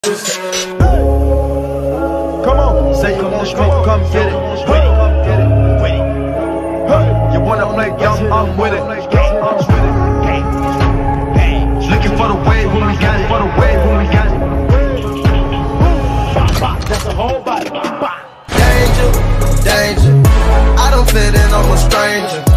Come on, say you want smoke, come get it. Hey. You wanna play young, I'm with it. Looking for the wave when we got it. For the wave when we got it. That's the whole body. Danger, danger. I don't fit in, I'm a stranger.